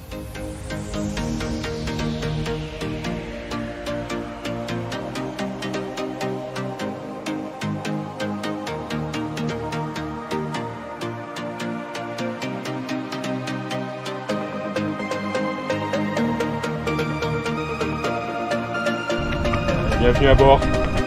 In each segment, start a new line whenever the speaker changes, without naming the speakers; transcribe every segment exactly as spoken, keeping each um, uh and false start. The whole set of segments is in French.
Bienvenue à bord.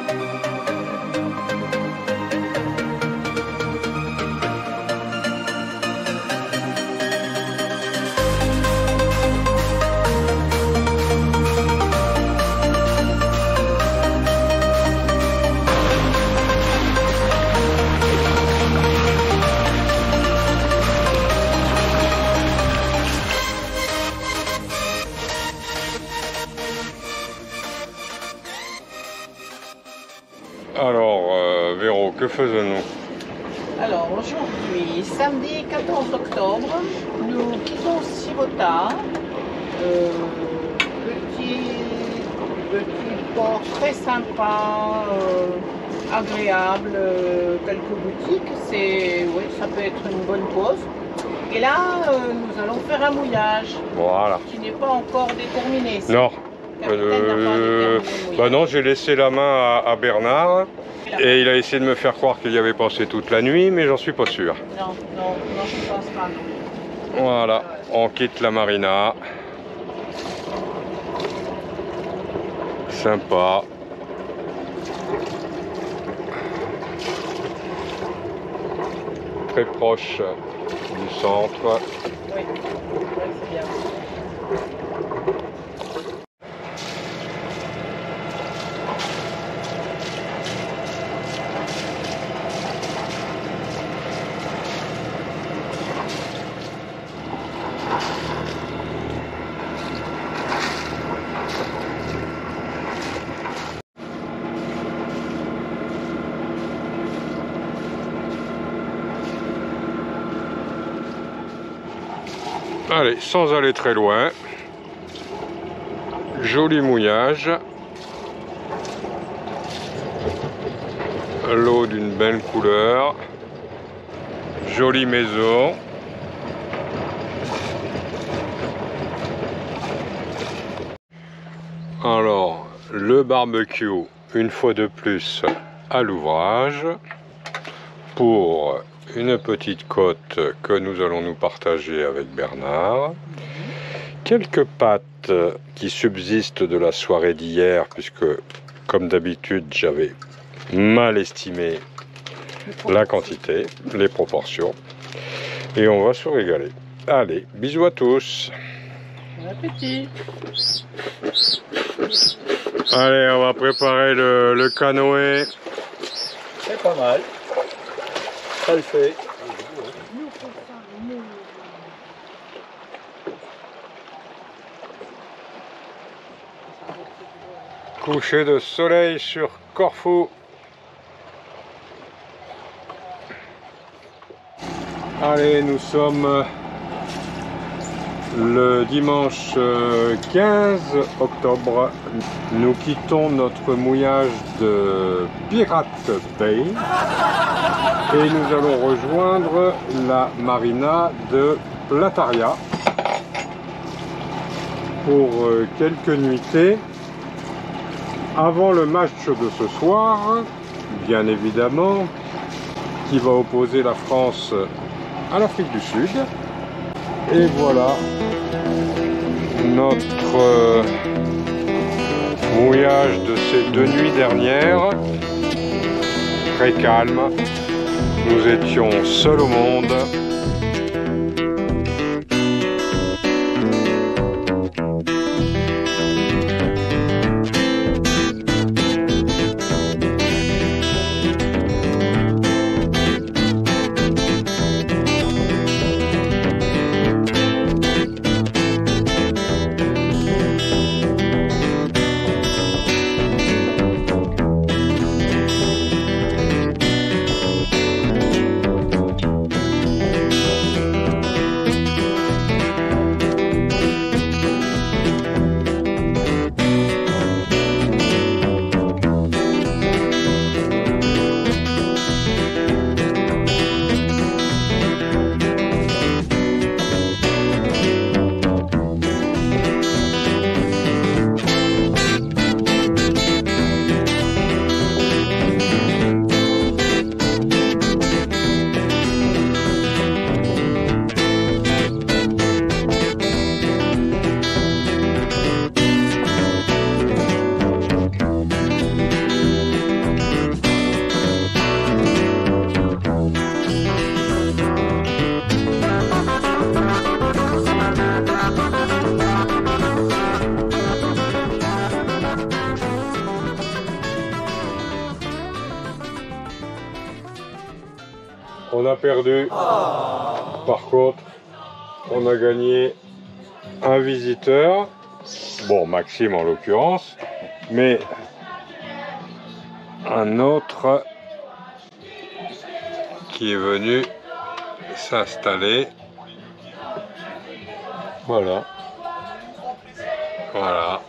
Alors, euh, Véro, que faisons-nous?
Alors aujourd'hui, samedi quatorze octobre, nous quittons Civota, euh, petit, petit port très sympa, euh, agréable, euh, quelques boutiques, c'est, oui, ça peut être une bonne pause. Et là, euh, nous allons faire un mouillage,
Voilà.
qui n'est pas encore déterminé.
Non. Euh, bah non, j'ai laissé la main à, à Bernard et il a essayé de me faire croire qu'il y avait passé toute la nuit, mais j'en suis pas sûr.
Non, non, non, je ne pense pas. Non.
Voilà, on quitte la marina. Sympa. Très proche du centre.
Oui, oui, c'est bien.
Allez, sans aller très loin, joli mouillage, l'eau d'une belle couleur, jolie maison. Alors, le barbecue, une fois de plus, à l'ouvrage, pour une petite côte que nous allons nous partager avec Bernard, quelques pâtes qui subsistent de la soirée d'hier, puisque comme d'habitude j'avais mal estimé la quantité, les proportions, et on va se régaler. Allez, bisous à tous.
Bon appétit.
Allez, on va préparer le, le canoë.
C'est pas mal. Ça le fait.
Coucher de soleil sur Corfou. Allez, nous sommes le dimanche quinze octobre. Nous quittons notre mouillage de Pirate Bay et nous allons rejoindre la marina de Plataria pour quelques nuitées avant le match de ce soir, bien évidemment, qui va opposer la France à l'Afrique du Sud. Et voilà notre mouillage de ces deux nuits dernières, très calme. Nous étions seuls au monde. a perdu. Par contre, on a gagné un visiteur. Bon, Maxime en l'occurrence. Mais un autre qui est venu s'installer. Voilà. Voilà.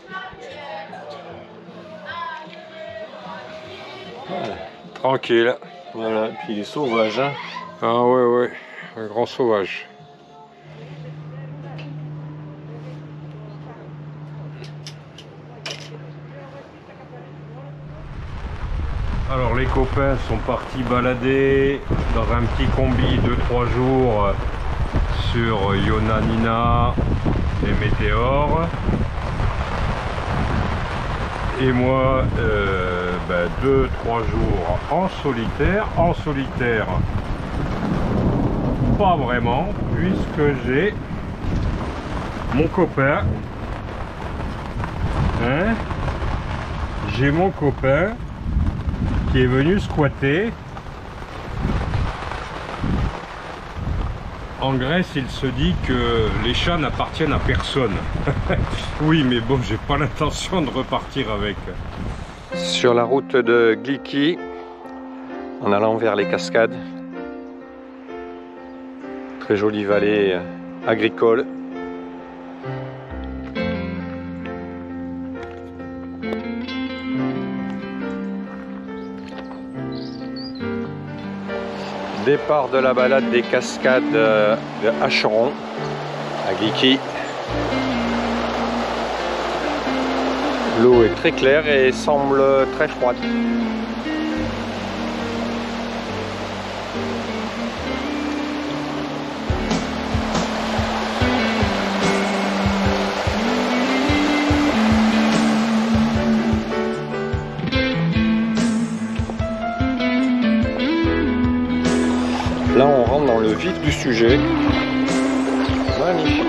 Voilà.
Tranquille.
Voilà, et puis il est sauvage. Hein.
Ah ouais, ouais, un grand sauvage. Alors les copains sont partis balader dans un petit combi de trois jours sur Ionanina et Météore. Et moi, euh, ben, deux, trois jours en solitaire. En solitaire, pas vraiment, puisque j'ai mon copain. Hein, j'ai mon copain qui est venu squatter. En Grèce, il se dit que les chats n'appartiennent à personne. Oui, mais bon, j'ai pas l'intention de repartir avec. Sur la route de Gliki, en allant vers les cascades. Très jolie vallée agricole. Départ de la balade des cascades de Acheron à Gliki. L'eau est très claire et semble très froide. Là, on rentre dans le vif du sujet. Magnifique.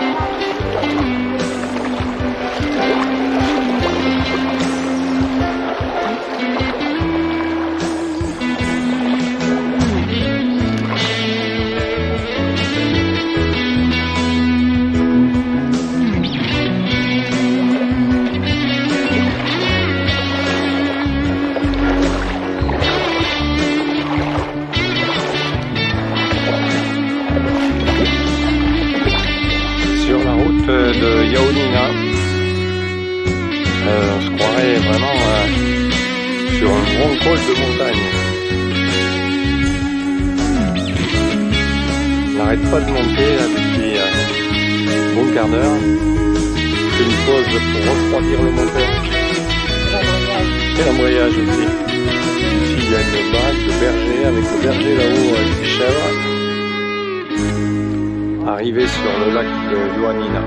De Ioannina, euh, on se croirait vraiment euh, sur un grand col de montagne. On n'arrête pas de monter là, depuis euh, un bon quart d'heure. On fait une pause pour refroidir le moteur. Et l'embrayage aussi. Ici il y a une baraque de berger avec le berger là-haut avec les chèvres. Arrivé sur le lac de Ioannina.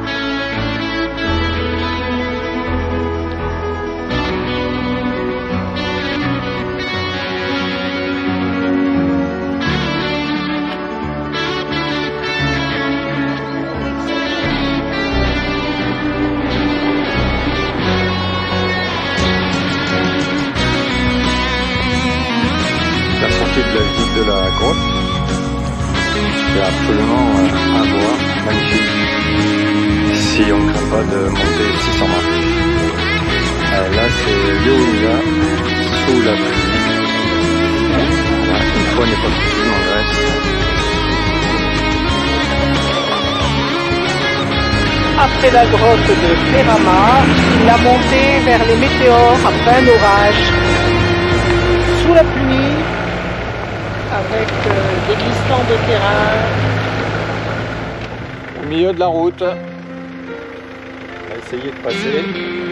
La sortie de la ville de la grotte. C'est absolument euh, à voir, magnifique. Si on ne craint pas de monter six cents marches. Euh, là c'est Ioannina, sous la pluie. Voilà, une fois n'est pas coutume en Grèce.
Après la grotte de Pérama, la montée vers les météores à plein orage. Sous la pluie, avec euh, des glissants de terrain.
Au milieu de la route. On va essayer de passer.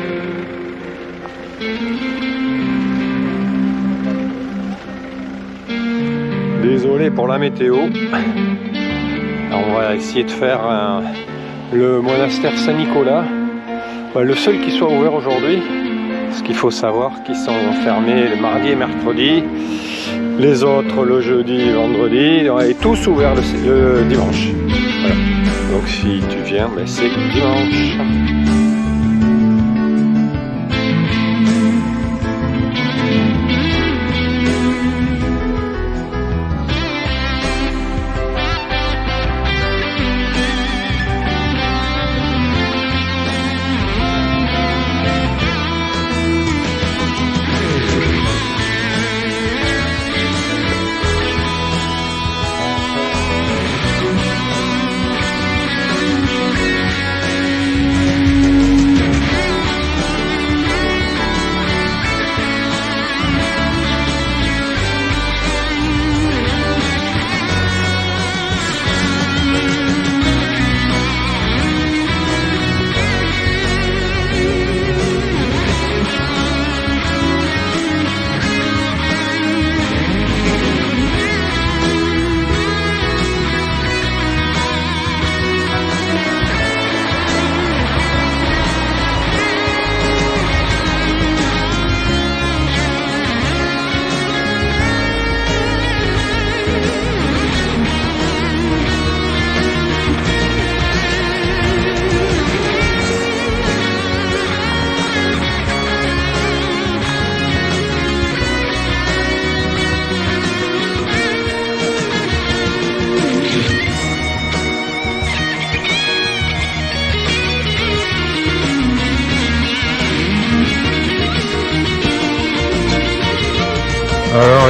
Désolé pour la météo. Alors on va essayer de faire un, le monastère Saint-Nicolas. Bah, le seul qui soit ouvert aujourd'hui. Parce qu'il faut savoir qu'ils sont fermés le mardi et mercredi. Les autres le jeudi et vendredi, et tous ouverts le, le dimanche. Voilà. Donc si tu viens, ben c'est dimanche.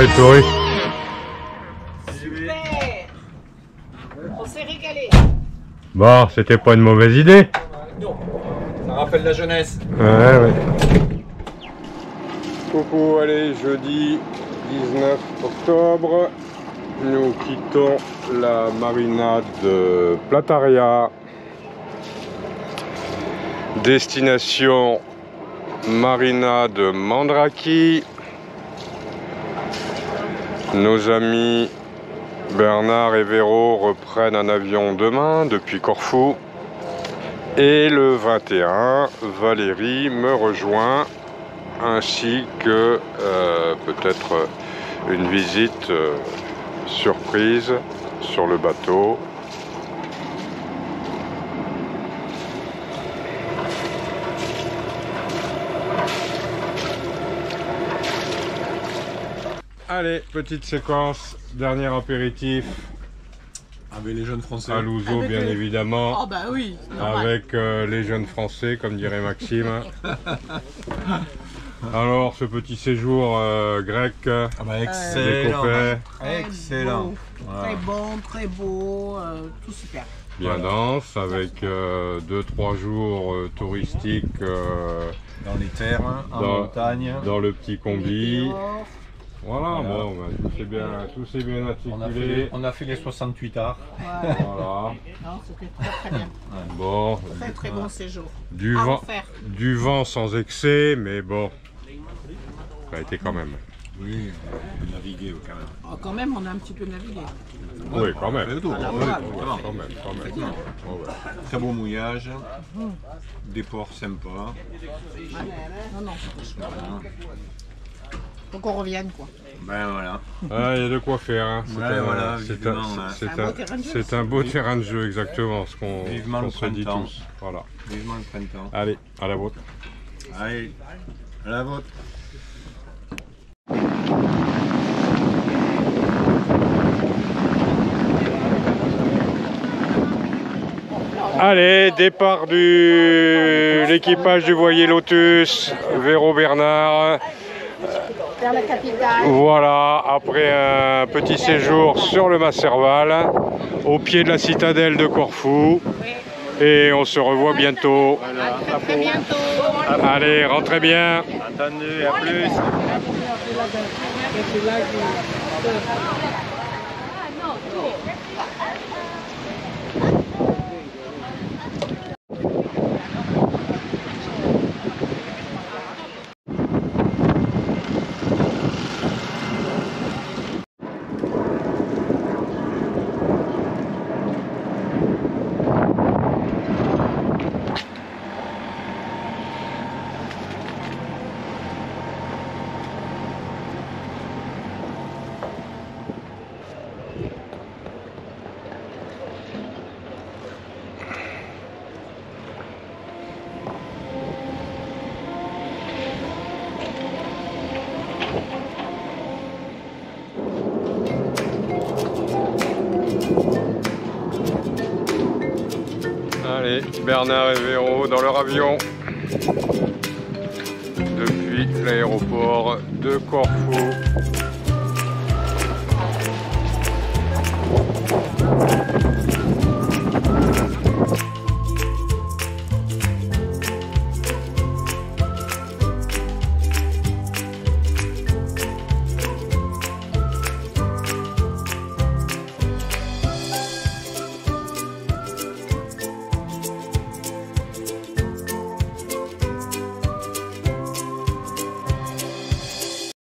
les touristes?
Super. On s'est régalé.
Bon, c'était pas une mauvaise idée.
Non, ça rappelle la jeunesse.
Ouais, ouais. Coucou, allez, jeudi dix-neuf octobre. Nous quittons la marina de Plataria. Destination marina de Mandraki. Nos amis Bernard et Véro reprennent un avion demain depuis Corfou. Et le vingt et un, Valérie me rejoint, ainsi que euh, peut-être une visite euh, surprise sur le bateau. Allez, petite séquence, dernier apéritif.
Avec les jeunes français.
À Louzo,
Avec
bien
les-
évidemment.
Oh bah oui. normal.
Avec euh, les jeunes français, comme dirait Maxime. Alors, ce petit séjour euh, grec,
Ah bah
des
excellent.
copains,
Très
Excellent.
beau,
Voilà.
Très bon, très beau, euh, tout super.
bien dense, avec euh, deux trois jours euh, touristiques euh,
Dans les terres, en
Dans-
montagne.
dans le petit combi.
Dehors.
Voilà,
Voilà.
bon, bah, tout s'est bien, tout s'est bien
On a, fait,
articulé.
on a fait les soixante-huit arts.
Ouais.
Voilà.
Non, c'était très très bien.
Bon,
Très très bon séjour.
du
À
vent,
refaire.
du vent sans excès, mais bon, ça a été quand même.
Oui, on a navigué quand même.
Oh, quand même, on a un petit peu navigué.
Oui, quand même.
Pas du tout.
Ah,
Oui,
voilà.
vraiment.
Quand même, quand même.
bien.
Oh, ouais.
Très beau mouillage, des ports sympas.
Non, non, c'était chouette. Faut qu'on revienne quoi.
Ben voilà.
Ah, il y a de quoi faire. Hein. C'est
Ouais,
un,
voilà,
c'est
vivement,
un-
ouais.
c'est
C'est un
un-
beau terrain de jeu,
c'est
ça.
un beau terrain de jeu, exactement, ce qu'on
Vivement
qu'on
le
se dit
printemps.
tous. Voilà.
Vivement le printemps.
Allez, à la vôtre.
Allez, à la vôtre.
Allez, départ de l'équipage du voilier Lotus, Véro Bernard.
Vers la capitale.
Voilà, après un petit séjour sur le Masserval, au pied de la citadelle de Corfou. Et on se revoit bientôt.
À très, très bientôt.
Allez, rentrez bien.
Entendu, à plus.
Allez, Bernard et Véro dans leur avion depuis l'aéroport de Corfou.